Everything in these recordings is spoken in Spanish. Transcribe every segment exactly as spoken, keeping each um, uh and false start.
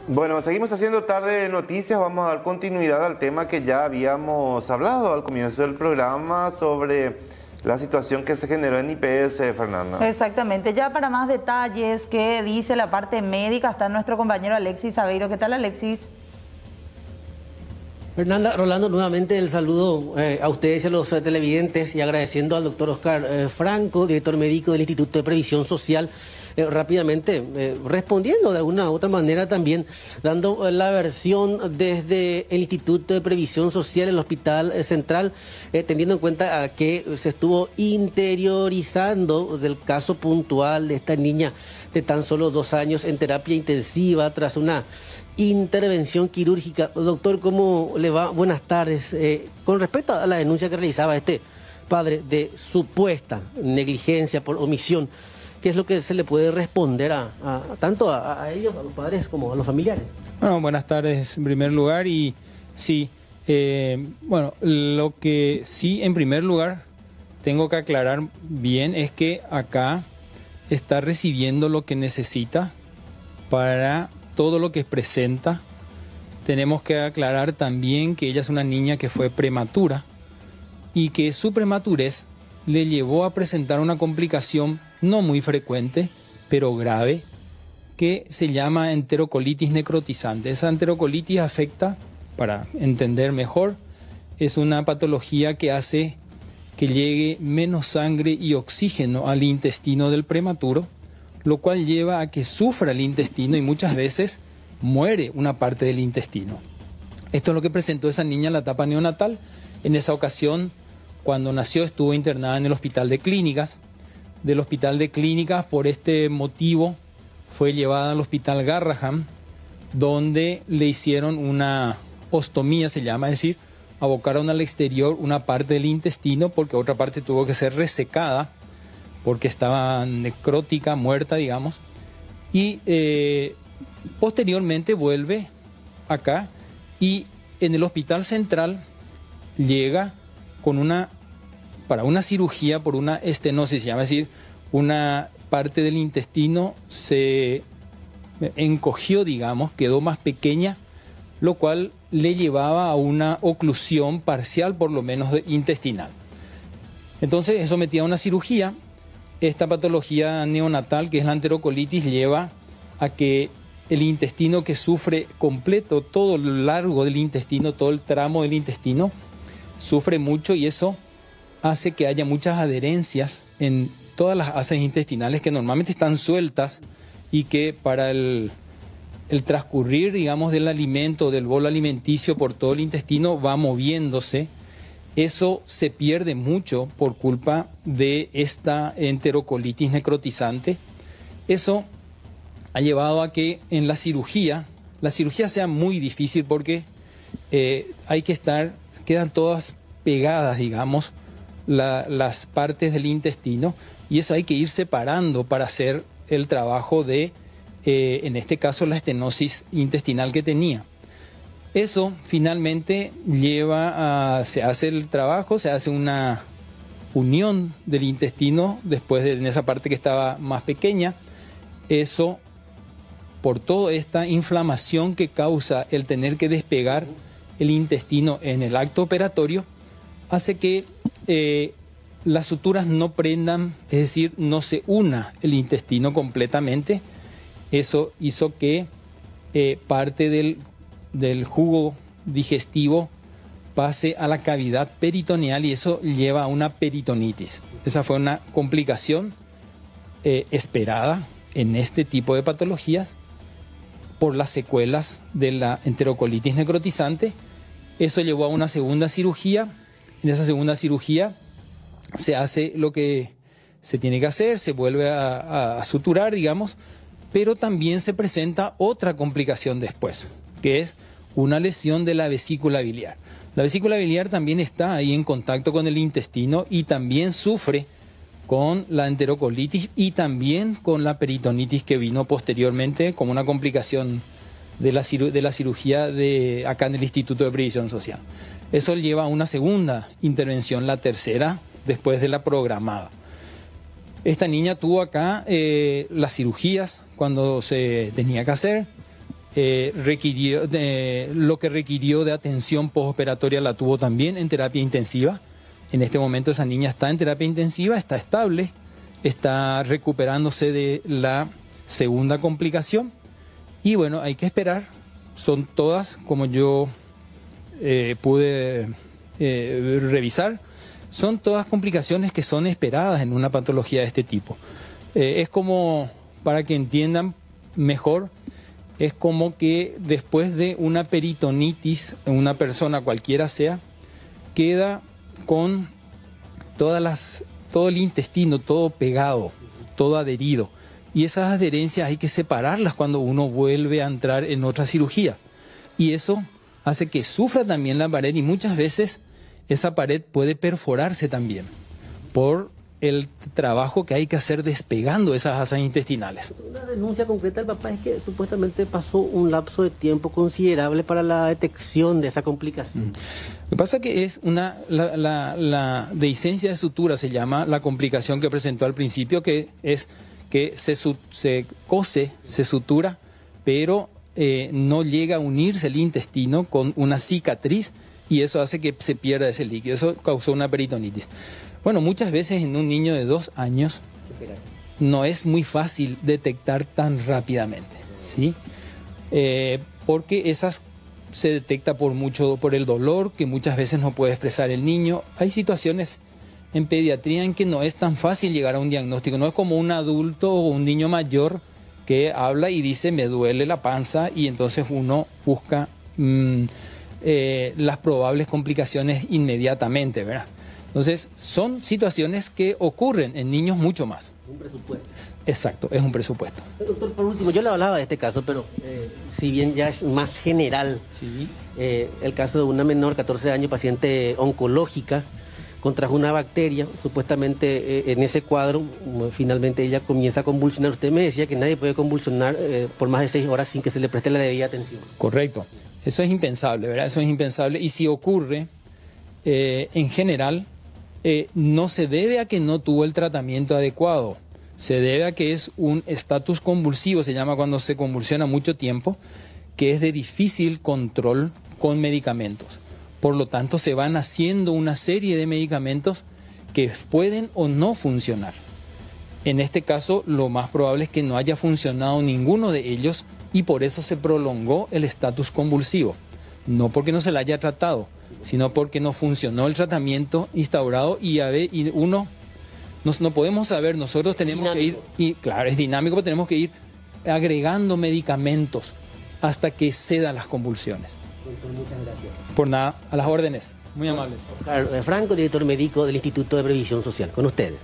Bueno, seguimos haciendo tarde de noticias. Vamos a dar continuidad al tema que ya habíamos hablado al comienzo del programa sobre la situación que se generó en I P S, Fernanda. Exactamente. Ya para más detalles, ¿qué dice la parte médica? Está nuestro compañero Alexis Aveiro. ¿Qué tal, Alexis? Fernanda, Rolando, nuevamente el saludo eh, a ustedes y a los eh, televidentes y agradeciendo al doctor Oscar eh, Franco, director médico del Instituto de Previsión Social, eh, rápidamente eh, respondiendo de alguna u otra manera también, dando eh, la versión desde el Instituto de Previsión Social, el Hospital eh, Central, eh, teniendo en cuenta a que se estuvo interiorizando del caso puntual de esta niña de tan solo dos años en terapia intensiva tras una intervención quirúrgica. Doctor, ¿cómo le va? Buenas tardes. Eh, con respecto a la denuncia que realizaba este padre de supuesta negligencia por omisión, ¿qué es lo que se le puede responder a, a tanto a, a ellos, a los padres, como a los familiares? Bueno, buenas tardes en primer lugar y sí, eh, bueno, lo que sí en primer lugar tengo que aclarar bien es que acá está recibiendo lo que necesita para todo lo que presenta. Tenemos que aclarar también que ella es una niña que fue prematura y que su prematurez le llevó a presentar una complicación no muy frecuente, pero grave, que se llama enterocolitis necrotizante. Esa enterocolitis afecta, para entender mejor, es una patología que hace que llegue menos sangre y oxígeno al intestino del prematuro, lo cual lleva a que sufra el intestino y muchas veces muere una parte del intestino. Esto es lo que presentó esa niña en la etapa neonatal. En esa ocasión, cuando nació, estuvo internada en el Hospital de Clínicas. Del Hospital de Clínicas, por este motivo, fue llevada al Hospital Garrahan, donde le hicieron una ostomía, se llama, es decir, abocaron al exterior una parte del intestino porque otra parte tuvo que ser resecada porque estaba necrótica, muerta, digamos, y eh, posteriormente vuelve acá y en el Hospital Central llega con una, para una cirugía por una estenosis, se llama, es decir, una parte del intestino se encogió, digamos, quedó más pequeña, lo cual le llevaba a una oclusión parcial, por lo menos intestinal. Entonces es sometida a una cirugía. Esta patología neonatal, que es la enterocolitis, lleva a que el intestino, que sufre completo, todo lo largo del intestino, todo el tramo del intestino, sufre mucho y eso hace que haya muchas adherencias en todas las heces intestinales que normalmente están sueltas y que para el, el transcurrir, digamos, del alimento, del bolo alimenticio por todo el intestino va moviéndose. Eso se pierde mucho por culpa de esta enterocolitis necrotizante. Eso ha llevado a que en la cirugía, la cirugía sea muy difícil porque eh, hay que estar, quedan todas pegadas, digamos, la, las partes del intestino y eso hay que ir separando para hacer el trabajo de, eh, en este caso, la estenosis intestinal que tenía. Eso finalmente lleva a, se hace el trabajo, se hace una unión del intestino después de en esa parte que estaba más pequeña. Eso, por toda esta inflamación que causa el tener que despegar el intestino en el acto operatorio, hace que eh, las suturas no prendan, es decir, no se una el intestino completamente. Eso hizo que eh, parte del del jugo digestivo pase a la cavidad peritoneal y eso lleva a una peritonitis. Esa fue una complicación eh, esperada en este tipo de patologías por las secuelas de la enterocolitis necrotizante. Eso llevó a una segunda cirugía. En esa segunda cirugía se hace lo que se tiene que hacer, se vuelve a, a, a suturar, digamos, pero también se presenta otra complicación después, que es una lesión de la vesícula biliar. La vesícula biliar también está ahí en contacto con el intestino y también sufre con la enterocolitis y también con la peritonitis que vino posteriormente como una complicación de la, de la cirugía de acá en el Instituto de Previsión Social. Eso lleva a una segunda intervención, la tercera, después de la programada. Esta niña tuvo acá eh, las cirugías cuando se tenía que hacer. eh, requirió, de, lo que requirió de atención postoperatoria la tuvo también en terapia intensiva. En este momento esa niña está en terapia intensiva, está estable, está recuperándose de la segunda complicación. Y bueno, hay que esperar. Son todas, como yo eh, pude eh, revisar, son todas complicaciones que son esperadas en una patología de este tipo. Eh, es como, para que entiendan mejor, es como que después de una peritonitis, una persona cualquiera sea, queda con todas las, todo el intestino, todo pegado, todo adherido. Y esas adherencias hay que separarlas cuando uno vuelve a entrar en otra cirugía. Y eso hace que sufra también la pared y muchas veces esa pared puede perforarse también por el trabajo que hay que hacer despegando esas asas intestinales. Una denuncia concreta del papá es que supuestamente pasó un lapso de tiempo considerable para la detección de esa complicación. Lo que pasa es que es una, la, la, la dehiscencia de sutura se llama la complicación que presentó al principio, que es que se, se cose, se sutura, pero eh, no llega a unirse el intestino con una cicatriz y eso hace que se pierda ese líquido. Eso causó una peritonitis. Bueno, muchas veces en un niño de dos años no es muy fácil detectar tan rápidamente, ¿sí? Eh, porque esas se detecta por mucho, por el dolor que muchas veces no puede expresar el niño. Hay situaciones en pediatría en que no es tan fácil llegar a un diagnóstico. No es como un adulto o un niño mayor que habla y dice me duele la panza y entonces uno busca mmm, eh, las probables complicaciones inmediatamente, ¿verdad? Entonces son situaciones que ocurren en niños mucho más. Un presupuesto. Exacto, es un presupuesto. Doctor, por último, yo le hablaba de este caso, pero eh, si bien ya es más general, Sí. eh, el caso de una menor, catorce años, paciente oncológica, contrajo una bacteria, supuestamente eh, en ese cuadro, finalmente ella comienza a convulsionar. Usted me decía que nadie puede convulsionar eh, por más de seis horas sin que se le preste la debida atención. Correcto. Eso es impensable, ¿verdad? Eso es impensable. Y si ocurre, eh, en general, eh, no se debe a que no tuvo el tratamiento adecuado. Se debe a que es un estatus convulsivo, se llama cuando se convulsiona mucho tiempo, que es de difícil control con medicamentos. Por lo tanto, se van haciendo una serie de medicamentos que pueden o no funcionar. En este caso, lo más probable es que no haya funcionado ninguno de ellos y por eso se prolongó el estatus convulsivo. No porque no se la haya tratado, sino porque no funcionó el tratamiento instaurado y, a ver, y uno nos, no podemos saber, nosotros tenemos dinámico. que ir, y claro, es dinámico, pero tenemos que ir agregando medicamentos hasta que cedan las convulsiones. Muchas gracias. Por nada, a las órdenes. Muy amable. Oscar Franco, director médico del Instituto de Previsión Social. Con ustedes.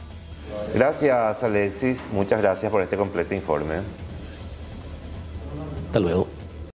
Gracias, Alexis. Muchas gracias por este completo informe. Hasta luego.